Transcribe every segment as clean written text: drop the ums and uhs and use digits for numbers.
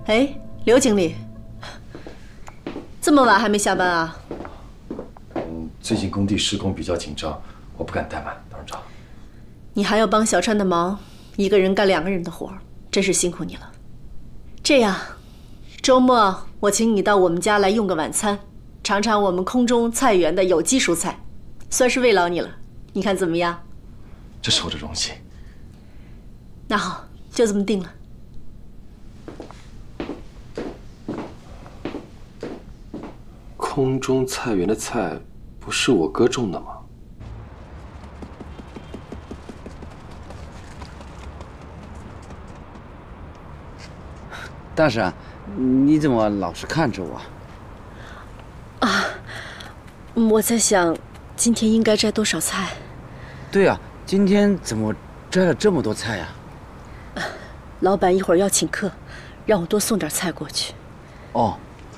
哎，刘经理，这么晚还没下班啊？ 最近工地施工比较紧张，我不敢怠慢，董事长。 你还要帮小川的忙，一个人干2个人的活，真是辛苦你了。这样，周末我请你到我们家来用个晚餐，尝尝我们空中菜园的有机蔬菜，算是慰劳你了。你看怎么样？ 这是我的荣幸。 那好，就这么定了。 空中菜园的菜不是我哥种的吗？ 大婶，你怎么老是看着我？ 啊，我在想，今天应该摘多少菜？ 对呀，今天怎么摘了这么多菜呀？ 老板一会儿要请客，让我多送点菜过去。 哦。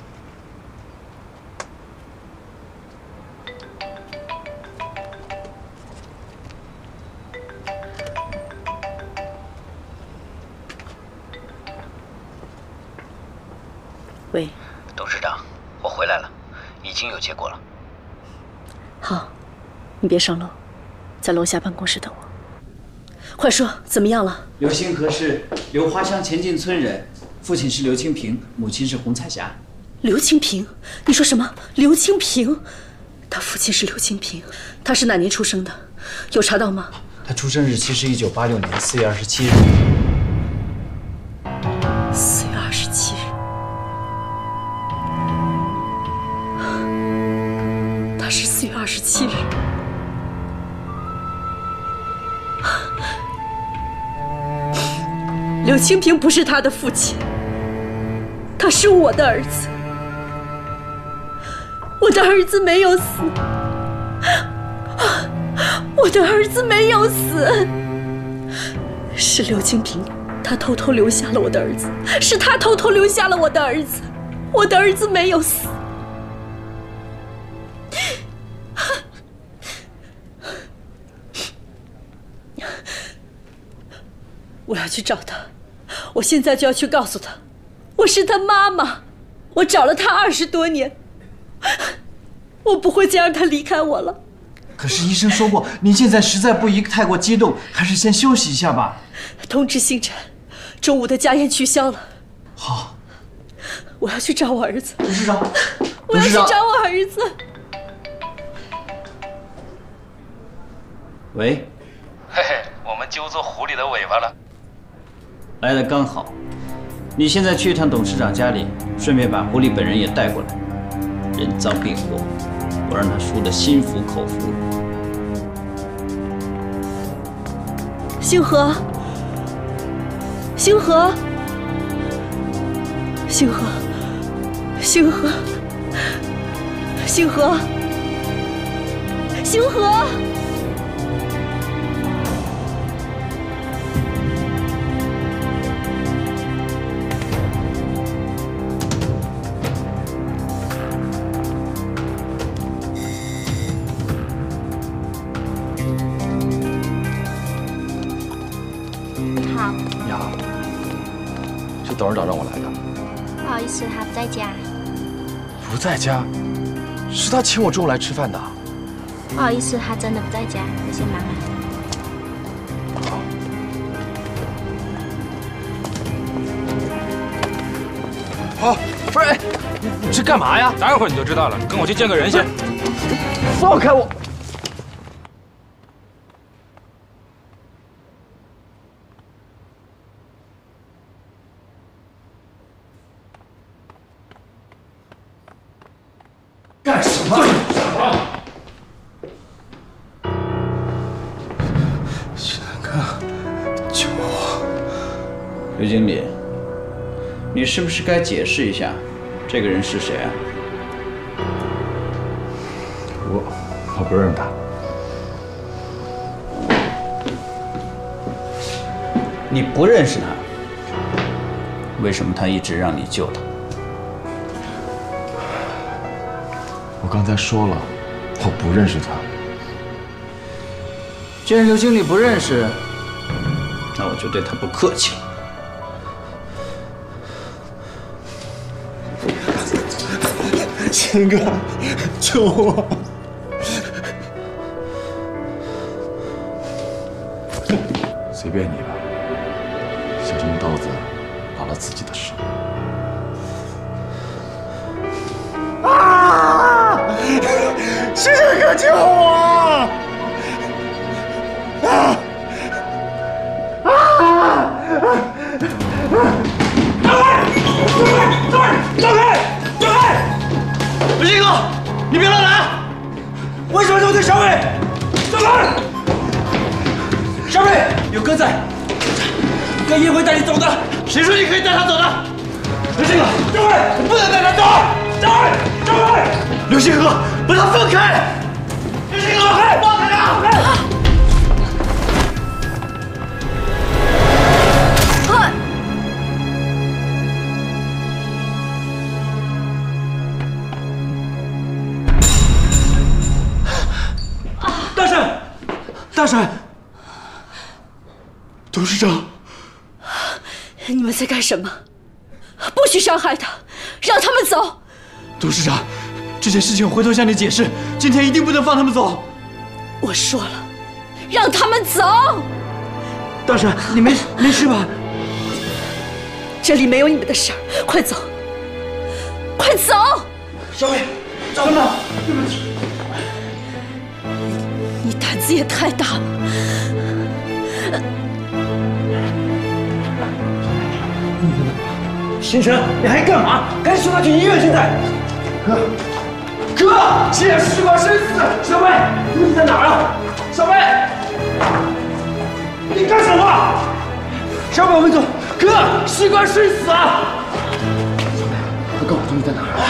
喂， 董事长，我回来了，已经有结果了。 好，你别上楼，在楼下办公室等我。快说，怎么样了？ 刘星河是刘花乡前进村人，父亲是刘清平，母亲是洪彩霞。 刘清平？你说什么？刘清平？他父亲是刘清平，他是哪年出生的？有查到吗？ 他出生日期是1986年4月27日。 4月27日。他是4月27日。刘清平不是他的父亲，他是我的儿子。我的儿子没有死，我的儿子没有死，是刘清平，他偷偷留下了我的儿子，是他偷偷留下了我的儿子，我的儿子没有死。我要去找他，我现在就要去告诉他，我是他妈妈，我找了他20多年，我不会再让他离开我了。 可是医生说过，您现在实在不宜太过激动，还是先休息一下吧。 通知星辰，中午的家宴取消了。 好， 我要去找我儿子。 董事长， 我要去找我儿子。 喂， 嘿嘿，我们揪住狐狸的尾巴了。 来得刚好，你现在去一趟董事长家里，顺便把狐狸本人也带过来。人赃并获，我让他输得心服口服。 星河，星河，星河，星河，星河，星河。 董事长让我来的。 不好意思，他不在家。 不在家？是他请我中午来吃饭的。 不好意思，他真的不在家，有些忙啊。 好，不是，哎，你这干嘛呀？ 待会儿你就知道了，跟我去见个人先。 放开我！ 干什么？ 新南哥，救我！ 刘经理，你是不是该解释一下，这个人是谁啊？ 我不认识他。 你不认识他，为什么他一直让你救他？ 我刚才说了，我不认识他。 既然刘经理不认识，那我就对他不客气了。 秦哥，救我！ 随便你吧，小心刀子划了自己的手。 啊！石神哥，救我！啊！ 张开！刘鑫哥，你别乱来！为什么这么对小伟？张开！小伟，有哥在，哥也会带你走的。谁说你可以带他走的？刘鑫哥，张伟，你不能带他走！张伟，刘鑫哥，把他放开！刘鑫哥，放开他！大婶，董事长， 你们在干什么？不许伤害他，让他们走。 董事长，这件事情我回头向你解释，今天一定不能放他们走。 我说了，让他们走。 大婶，你没事吧？ 这里没有你们的事儿，快走，快走！ 小伟，怎么了？对不起。 你胆子也太大了！ 星辰，你还干嘛？赶紧送他去医院！现在，哥，现在事关生死。小伟，你在哪儿啊？小伟，你干什么？小伟，我们走。哥，事关生死啊！小伟，快告诉我你在哪儿。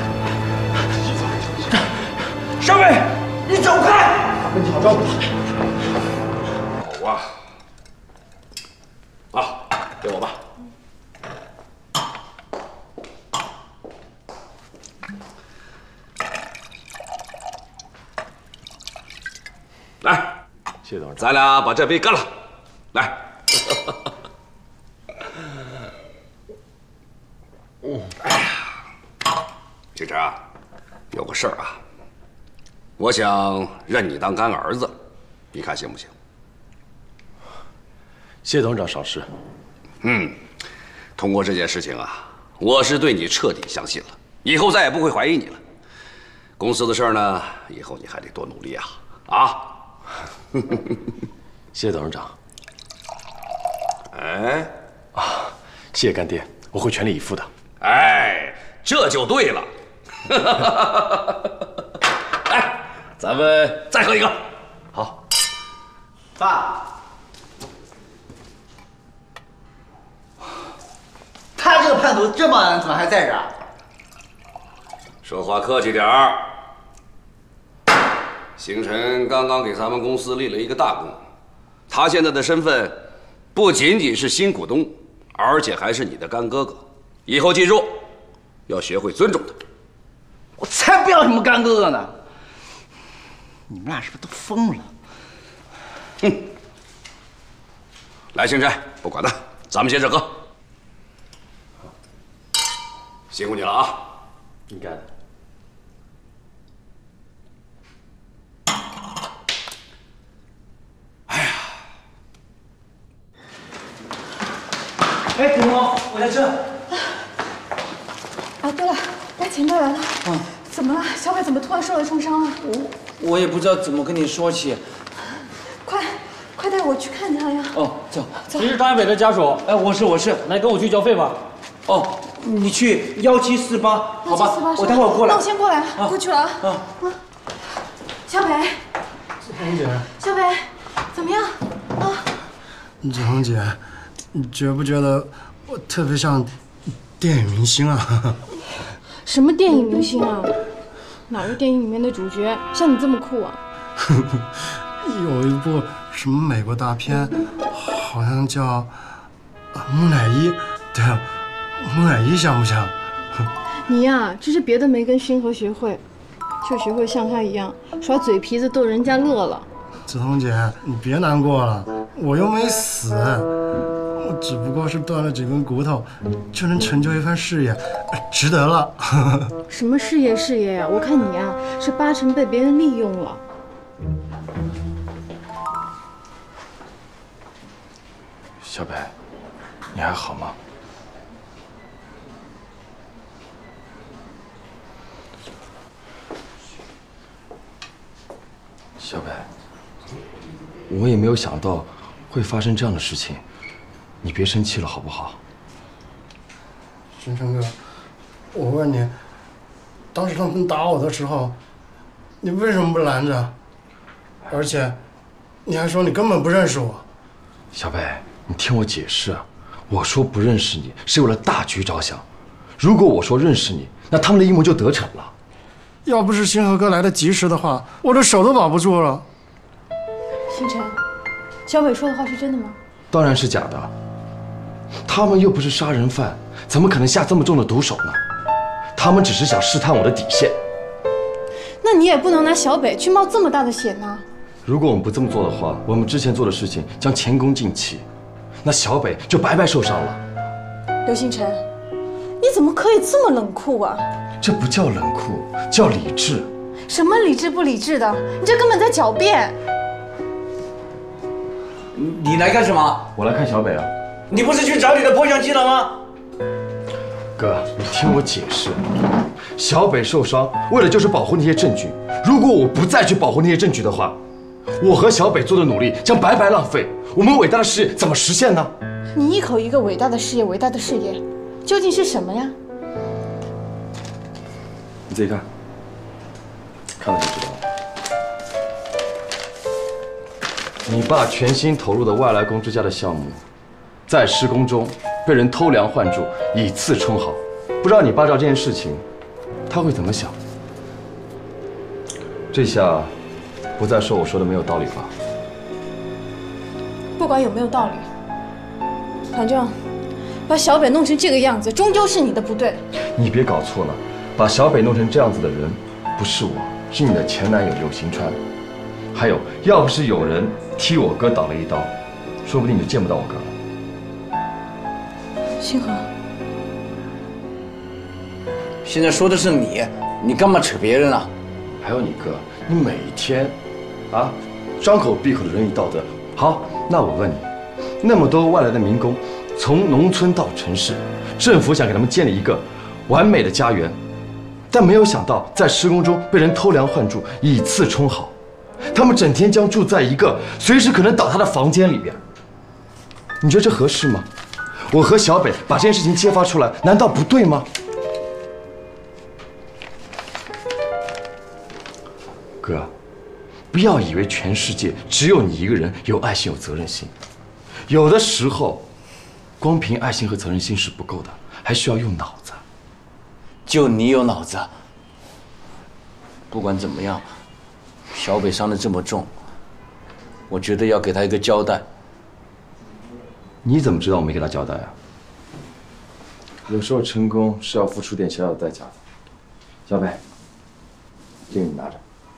小伟，你走开！跟你好招呼。 好啊，好，给我吧。来， 谢董事长， 咱俩把这杯干了。来，哎呀，这茬啊，有个事儿啊。我想认你当干儿子，你看行不行？ 谢董事长赏识。 通过这件事情啊，我是对你彻底相信了，以后再也不会怀疑你了。公司的事儿呢，以后你还得多努力啊！啊！ 谢董事长。 哎， 谢谢干爹，我会全力以赴的。 哎，这就对了。哎，咱们再喝一个。 好。 爸，他这个叛徒这么晚怎么还在这儿？ 说话客气点儿。星辰刚刚给咱们公司立了一个大功，他现在的身份不仅仅是新股东，而且还是你的干哥哥。以后记住，要学会尊重他。 我才不要什么干哥哥呢！你们俩是不是都疯了？ 哼！来，星辰，不管他，咱们接着喝。辛苦你了啊！ 应该的。 哎，古墨，我在这。 啊，对了，来，钱哥来了。怎么了？小伟怎么突然受了重伤啊？ 我也不知道怎么跟你说起。 快带我去看他呀！ 哦，走。 你是张一北的家属？ 哎，我是。 来，跟我去交费吧。 哦，你去1748，好吧？我待会儿过来。 那我先过来，过去了啊。小北， 红姐， 小北，怎么样？啊？ 子红姐，你觉不觉得我特别像电影明星啊？ 什么电影明星啊？哪个电影里面的主角像你这么酷啊？ 有一部什么美国大片，好像叫木乃伊。对了，木乃伊像不像？ 你呀，这是别的没跟星河学会，就学会像他一样耍嘴皮子逗人家乐了。 子彤姐，你别难过了，我又没死，我我只不过是断了几根骨头，就能成就一番事业，值得了。 什么事业呀？我看你啊，是8成被别人利用了。 小北，你还好吗？小北，我也没有想到会发生这样的事情，你别生气了好不好？ 星辰哥，我问你，当时他们打我的时候，你为什么不拦着？而且，你还说你根本不认识我。 小北，你听我解释啊，我说不认识你是为了大局着想，如果我说认识你，那他们的阴谋就得逞了。 要不是星河哥来得及时的话，我的手都保不住了。 星辰，小北说的话是真的吗？ 当然是假的，他们又不是杀人犯，怎么可能下这么重的毒手呢？他们只是想试探我的底线。 那你也不能拿小北去冒这么大的险呐。 如果我们不这么做的话，我们之前做的事情将前功尽弃，那小北就白白受伤了。 刘星辰，你怎么可以这么冷酷啊？ 这不叫冷酷，叫理智。 什么理智不理智的？你这根本在狡辩。 你来干什么？ 我来看小北啊。 你不是去找你的破相机了吗？ 哥，你听我解释。小北受伤，为了就是保护那些证据。如果我不再去保护那些证据的话，我和小北做的努力将白白浪费。我们伟大的事业怎么实现呢？ 你一口一个伟大的事业，伟大的事业，究竟是什么呀？ 你自己看，看了就知道了。你爸全心投入的外来工之家的项目，在施工中被人偷梁换柱，以次充好。不知道你爸知道这件事情，他会怎么想？这下不再说我说的没有道理吧？ 不管有没有道理，反正把小北弄成这个样子，终究是你的不对。 你别搞错了，把小北弄成这样子的人，不是我，是你的前男友柳行川。还有，要不是有人替我哥挡了一刀，说不定你就见不到我哥了。 星河， 现在说的是你，你干嘛扯别人啊？ 还有你哥，你每天，张口闭口的仁义道德。好，那我问你，那么多外来的民工，从农村到城市，政府想给他们建立一个完美的家园，但没有想到在施工中被人偷梁换柱，以次充好。他们整天将住在一个随时可能倒塌的房间里边，你觉得这合适吗？我和小北把这件事情揭发出来，难道不对吗？哥，不要以为全世界只有你一个人有爱心、有责任心。有的时候，光凭爱心和责任心是不够的，还需要用脑子。 就你有脑子。不管怎么样，小北伤得这么重，我觉得要给他一个交代。 你怎么知道我没给他交代啊？有时候成功是要付出点小小的代价的。小北，这个你拿着。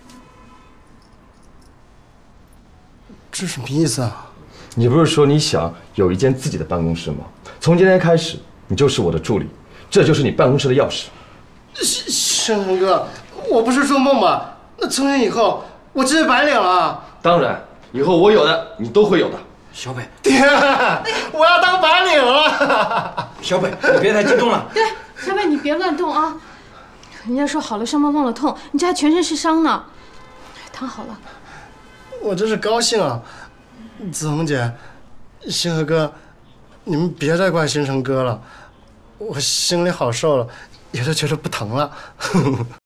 这什么意思啊？ 你不是说你想有一间自己的办公室吗？从今天开始，你就是我的助理，这就是你办公室的钥匙。 星辰哥，我不是做梦吧？那从今以后，我直接白领了。 当然，以后我有的，你都会有的。 小北， 爹，我要当白领了。 小北，你别太激动了。 对，小北你别乱动啊！人家说好了伤疤忘了痛，你这还全身是伤呢。躺好了。 我真是高兴啊，子红姐，星河哥，你们别再怪星辰哥了，我心里好受了，也就觉得不疼了。